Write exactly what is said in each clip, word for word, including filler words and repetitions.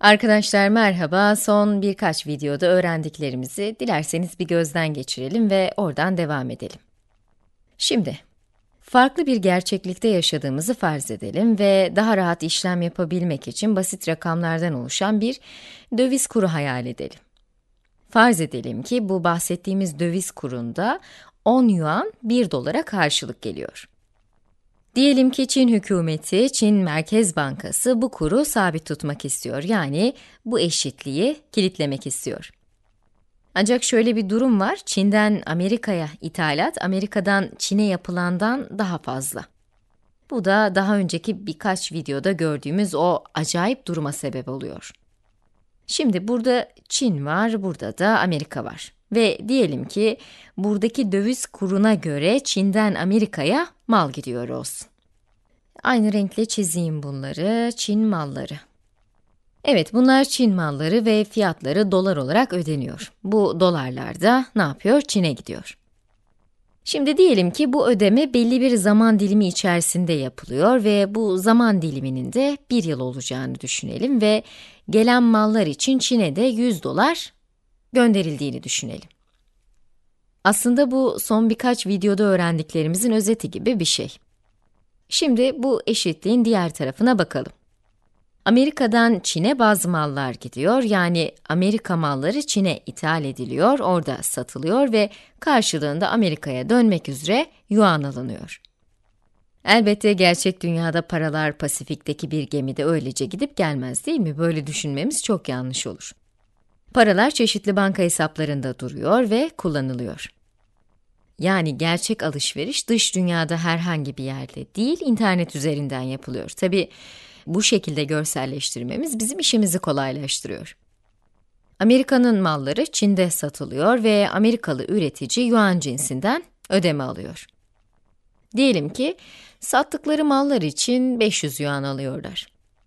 Arkadaşlar merhaba, son birkaç videoda öğrendiklerimizi dilerseniz bir gözden geçirelim ve oradan devam edelim. Şimdi, farklı bir gerçeklikte yaşadığımızı farz edelim ve daha rahat işlem yapabilmek için basit rakamlardan oluşan bir döviz kuru hayal edelim. Farz edelim ki bu bahsettiğimiz döviz kurunda on yuan bir dolara karşılık geliyor. Diyelim ki Çin hükümeti, Çin Merkez Bankası bu kuru sabit tutmak istiyor. Yani bu eşitliği kilitlemek istiyor. Ancak şöyle bir durum var, Çin'den Amerika'ya ithalat, Amerika'dan Çin'e yapılandan daha fazla. Bu da daha önceki birkaç videoda gördüğümüz o acayip duruma sebep oluyor. Şimdi burada Çin var, burada da Amerika var. Ve diyelim ki buradaki döviz kuruna göre Çin'den Amerika'ya mal gidiyor olsun. Aynı renkle çizeyim bunları, Çin malları. Evet, bunlar Çin malları ve fiyatları dolar olarak ödeniyor. Bu dolarlar da ne yapıyor? Çin'e gidiyor. Şimdi diyelim ki bu ödeme belli bir zaman dilimi içerisinde yapılıyor ve bu zaman diliminin de bir yıl olacağını düşünelim ve gelen mallar için Çin'e de yüz dolar gönderildiğini düşünelim. Aslında bu son birkaç videoda öğrendiklerimizin özeti gibi bir şey. Şimdi bu eşitliğin diğer tarafına bakalım. Amerika'dan Çin'e bazı mallar gidiyor, yani Amerika malları Çin'e ithal ediliyor, orada satılıyor ve karşılığında Amerika'ya dönmek üzere yuan alınıyor. Elbette gerçek dünyada paralar Pasifik'teki bir gemide öylece gidip gelmez, değil mi? Böyle düşünmemiz çok yanlış olur. Paralar çeşitli banka hesaplarında duruyor ve kullanılıyor. Yani gerçek alışveriş dış dünyada herhangi bir yerde değil, internet üzerinden yapılıyor. Tabii bu şekilde görselleştirmemiz bizim işimizi kolaylaştırıyor. Amerika'nın malları Çin'de satılıyor ve Amerikalı üretici yuan cinsinden ödeme alıyor. Diyelim ki sattıkları mallar için beş yüz yuan alıyorlar.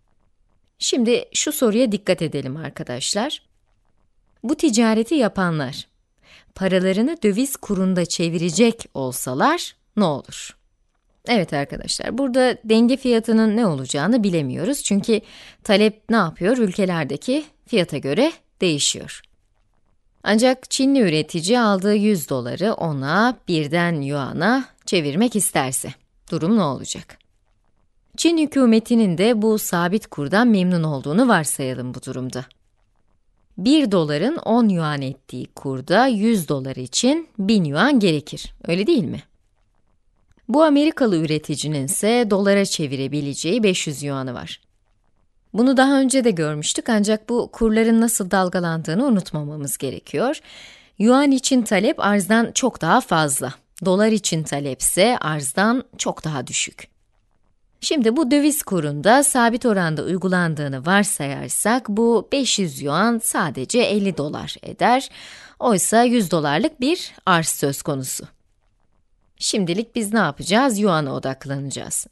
Şimdi şu soruya dikkat edelim arkadaşlar. Bu ticareti yapanlar, paralarını döviz kurunda çevirecek olsalar ne olur? Evet arkadaşlar, burada denge fiyatının ne olacağını bilemiyoruz. Çünkü talep ne yapıyor? Ülkelerdeki fiyata göre değişiyor. Ancak Çinli üretici aldığı yüz doları ona birden yuana çevirmek isterse, durum ne olacak? Çin hükümetinin de bu sabit kurdan memnun olduğunu varsayalım bu durumda. bir doların on yuan ettiği kurda yüz dolar için bin yuan gerekir, öyle değil mi? Bu Amerikalı üreticinin ise dolara çevirebileceği beş yüz yuanı var. Bunu daha önce de görmüştük, ancak bu kurların nasıl dalgalandığını unutmamamız gerekiyor. Yuan için talep arzdan çok daha fazla, dolar için talep ise arzdan çok daha düşük. Şimdi bu döviz kurunda sabit oranda uygulandığını varsayarsak, bu beş yüz yuan sadece elli dolar eder. Oysa yüz dolarlık bir arz söz konusu. Şimdilik biz ne yapacağız? Yuan'a odaklanacağız.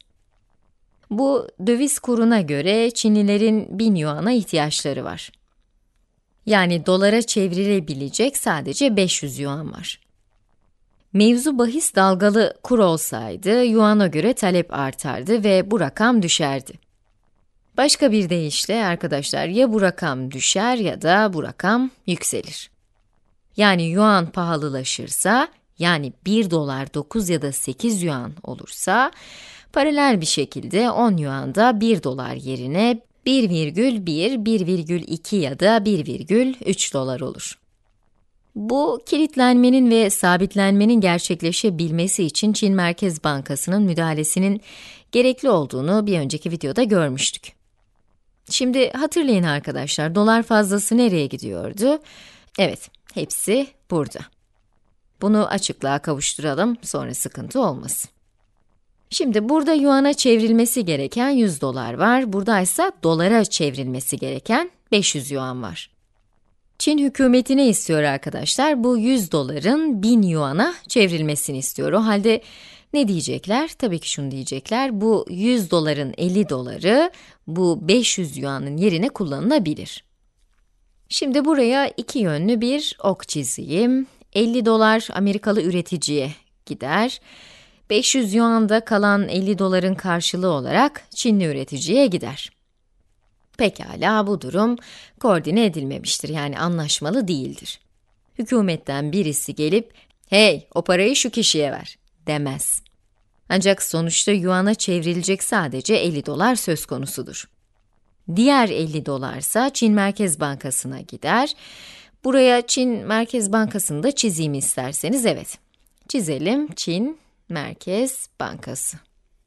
Bu döviz kuruna göre Çinlilerin bin yuana ihtiyaçları var. Yani dolara çevrilebilecek sadece beş yüz yuan var. Mevzu bahis dalgalı kur olsaydı, yuana göre talep artardı ve bu rakam düşerdi. Başka bir deyişle arkadaşlar, ya bu rakam düşer ya da bu rakam yükselir. Yani yuan pahalılaşırsa, yani bir dolar dokuz ya da sekiz yuan olursa, paralel bir şekilde on yuanda bir dolar yerine bir virgül bir, bir virgül iki ya da bir virgül üç dolar olur. Bu, kilitlenmenin ve sabitlenmenin gerçekleşebilmesi için Çin Merkez Bankası'nın müdahalesinin gerekli olduğunu bir önceki videoda görmüştük. Şimdi hatırlayın arkadaşlar, dolar fazlası nereye gidiyordu? Evet, hepsi burada. Bunu açıklığa kavuşturalım, sonra sıkıntı olmasın. Şimdi burada yuana çevrilmesi gereken yüz dolar var, burada ise dolara çevrilmesi gereken beş yüz yuan var. Çin hükümeti ne istiyor arkadaşlar? Bu yüz doların bin yuana çevrilmesini istiyor. O halde ne diyecekler? Tabii ki şunu diyecekler, bu yüz doların elli doları bu beş yüz yuanın yerine kullanılabilir. Şimdi buraya iki yönlü bir ok çizeyim. elli dolar Amerikalı üreticiye gider. beş yüz yuan da kalan elli doların karşılığı olarak Çinli üreticiye gider. Pekala, bu durum koordine edilmemiştir, yani anlaşmalı değildir. Hükümetten birisi gelip, "Hey, o parayı şu kişiye ver," demez. Ancak sonuçta yuana çevrilecek sadece elli dolar söz konusudur. Diğer elli dolarsa Çin Merkez Bankası'na gider. Buraya Çin Merkez Bankası'nı da çizeyim isterseniz, evet. Çizelim, Çin Merkez Bankası.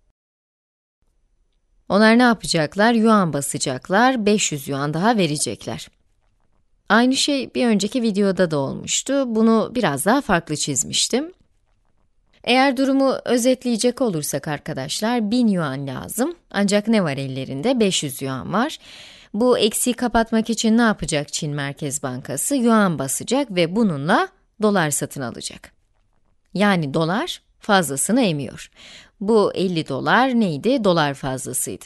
Onlar ne yapacaklar? Yuan basacaklar, beş yüz yuan daha verecekler. Aynı şey bir önceki videoda da olmuştu. Bunu biraz daha farklı çizmiştim. Eğer durumu özetleyecek olursak arkadaşlar, bin yuan lazım. Ancak ne var ellerinde? beş yüz yuan var. Bu eksiği kapatmak için ne yapacak Çin Merkez Bankası? Yuan basacak ve bununla dolar satın alacak. Yani dolar fazlasını emiyor. Bu elli dolar neydi? Dolar fazlasıydı.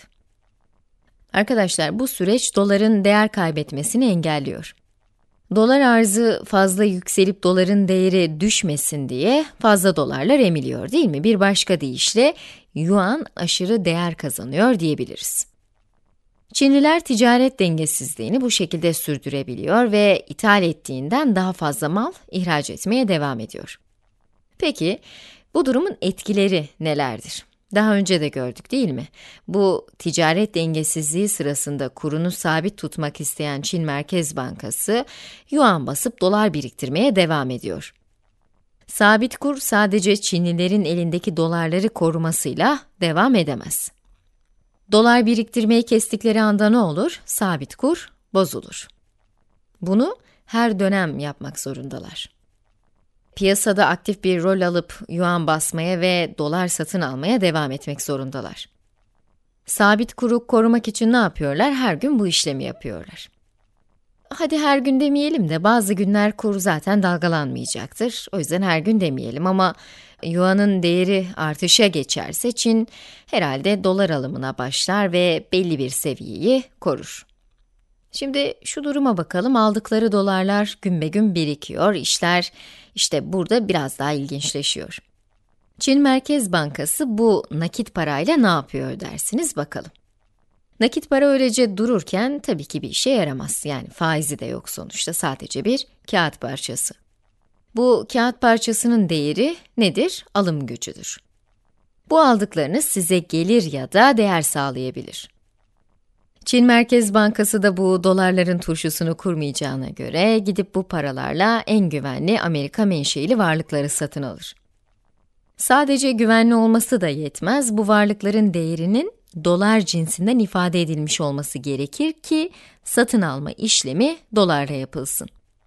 Arkadaşlar, bu süreç doların değer kaybetmesini engelliyor. Dolar arzı fazla yükselip doların değeri düşmesin diye fazla dolarlar emiliyor, değil mi? Bir başka deyişle yuan aşırı değer kazanıyor diyebiliriz. Çinliler ticaret dengesizliğini bu şekilde sürdürebiliyor ve ithal ettiğinden daha fazla mal ihraç etmeye devam ediyor. Peki, bu durumun etkileri nelerdir? Daha önce de gördük, değil mi? Bu ticaret dengesizliği sırasında kurunu sabit tutmak isteyen Çin Merkez Bankası, yuan basıp dolar biriktirmeye devam ediyor. Sabit kur sadece Çinlilerin elindeki dolarları korumasıyla devam edemez. Dolar biriktirmeyi kestikleri anda ne olur? Sabit kur bozulur. Bunu her dönem yapmak zorundalar. Piyasada aktif bir rol alıp yuan basmaya ve dolar satın almaya devam etmek zorundalar. Sabit kuru korumak için ne yapıyorlar? Her gün bu işlemi yapıyorlar. Hadi her gün demeyelim de bazı günler kur zaten dalgalanmayacaktır. O yüzden her gün demeyelim ama yuanın değeri artışa geçerse Çin herhalde dolar alımına başlar ve belli bir seviyeyi korur. Şimdi şu duruma bakalım, aldıkları dolarlar günbegün birikiyor, işler işte burada biraz daha ilginçleşiyor. Çin Merkez Bankası bu nakit parayla ne yapıyor dersiniz, bakalım. Nakit para öylece dururken tabii ki bir işe yaramaz, yani faizi de yok sonuçta, sadece bir kağıt parçası. Bu kağıt parçasının değeri nedir? Alım gücüdür. Bu aldıklarınız size gelir ya da değer sağlayabilir. Çin Merkez Bankası da bu dolarların turşusunu kurmayacağına göre gidip bu paralarla en güvenli Amerika menşeili varlıkları satın alır. Sadece güvenli olması da yetmez, bu varlıkların değerinin dolar cinsinden ifade edilmiş olması gerekir ki satın alma işlemi dolarla yapılsın.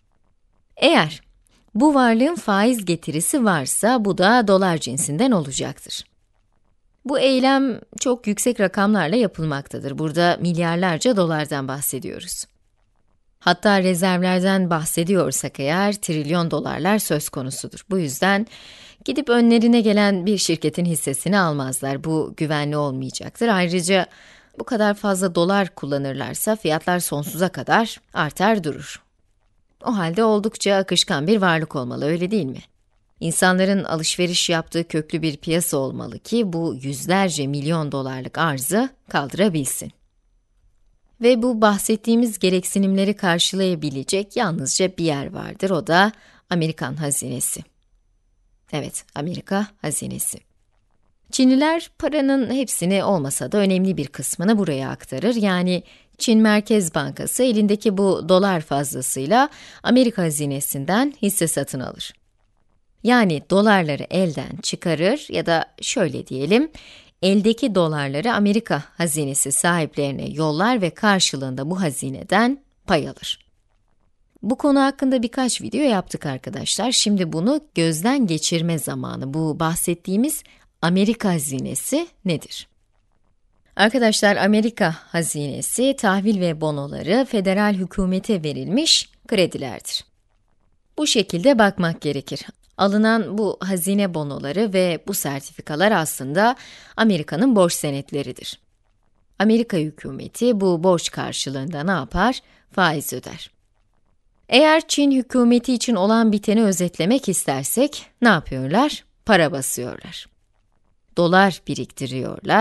Eğer bu varlığın faiz getirisi varsa bu da dolar cinsinden olacaktır. Bu eylem çok yüksek rakamlarla yapılmaktadır. Burada milyarlarca dolardan bahsediyoruz. Hatta rezervlerden bahsediyorsak eğer trilyon dolarlar söz konusudur. Bu yüzden gidip önlerine gelen bir şirketin hissesini almazlar. Bu güvenli olmayacaktır. Ayrıca bu kadar fazla dolar kullanırlarsa fiyatlar sonsuza kadar artar durur. O halde oldukça akışkan bir varlık olmalı, öyle değil mi? İnsanların alışveriş yaptığı köklü bir piyasa olmalı ki bu yüzlerce milyon dolarlık arzı kaldırabilsin. Ve bu bahsettiğimiz gereksinimleri karşılayabilecek yalnızca bir yer vardır, o da Amerikan hazinesi. Evet, Amerika hazinesi. Çinliler paranın hepsini olmasa da önemli bir kısmını buraya aktarır, yani Çin Merkez Bankası elindeki bu dolar fazlasıyla Amerika hazinesinden hisse satın alır. Yani dolarları elden çıkarır ya da şöyle diyelim, eldeki dolarları Amerika hazinesi sahiplerine yollar ve karşılığında bu hazineden pay alır. Bu konu hakkında birkaç video yaptık arkadaşlar. Şimdi bunu gözden geçirme zamanı. Bu bahsettiğimiz Amerika hazinesi nedir? Arkadaşlar, Amerika hazinesi, tahvil ve bonoları federal hükümete verilmiş kredilerdir. Bu şekilde bakmak gerekir. Alınan bu hazine bonoları ve bu sertifikalar aslında Amerika'nın borç senetleridir. Amerika hükümeti bu borç karşılığında ne yapar? Faiz öder. Eğer Çin hükümeti için olan biteni özetlemek istersek, ne yapıyorlar? Para basıyorlar. Dolar biriktiriyorlar,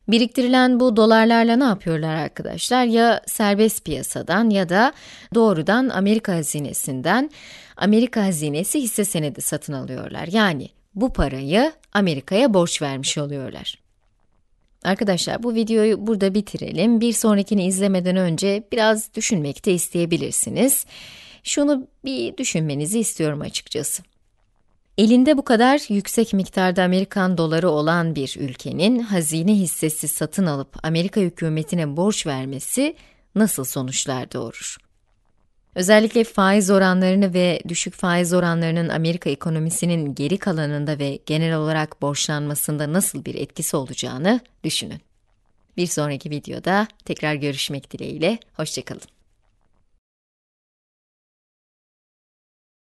Biriktirilen bu dolarlarla ne yapıyorlar arkadaşlar? Ya serbest piyasadan ya da doğrudan Amerika hazinesinden Amerika hazinesi hisse senedi satın alıyorlar. Yani bu parayı Amerika'ya borç vermiş oluyorlar. Arkadaşlar, bu videoyu burada bitirelim. Bir sonrakini izlemeden önce biraz düşünmek de isteyebilirsiniz. Şunu bir düşünmenizi istiyorum açıkçası. Elinde bu kadar yüksek miktarda Amerikan doları olan bir ülkenin hazine hissesi satın alıp Amerika hükümetine borç vermesi nasıl sonuçlar doğurur? Özellikle faiz oranlarını ve düşük faiz oranlarının Amerika ekonomisinin geri kalanında ve genel olarak borçlanmasında nasıl bir etkisi olacağını düşünün. Bir sonraki videoda tekrar görüşmek dileğiyle, hoşça kalın.